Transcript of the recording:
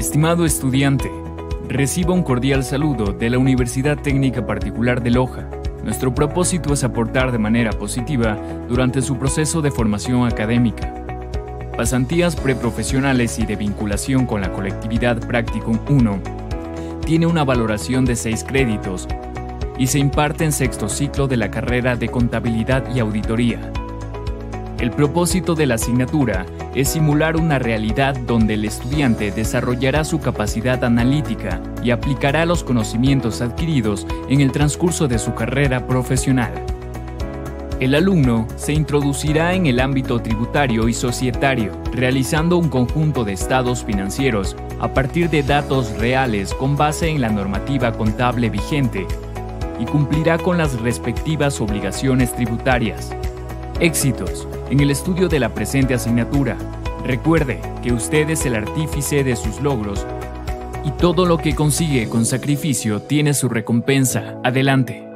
Estimado estudiante, reciba un cordial saludo de la Universidad Técnica Particular de Loja. Nuestro propósito es aportar de manera positiva durante su proceso de formación académica. Pasantías preprofesionales y de vinculación con la colectividad Practicum 1 tiene una valoración de 6 créditos y se imparte en sexto ciclo de la carrera de Contabilidad y Auditoría. El propósito de la asignatura es simular una realidad donde el estudiante desarrollará su capacidad analítica y aplicará los conocimientos adquiridos en el transcurso de su carrera profesional. El alumno se introducirá en el ámbito tributario y societario, realizando un conjunto de estados financieros a partir de datos reales con base en la normativa contable vigente y cumplirá con las respectivas obligaciones tributarias. Éxitos en el estudio de la presente asignatura. Recuerde que usted es el artífice de sus logros y todo lo que consigue con sacrificio tiene su recompensa. Adelante.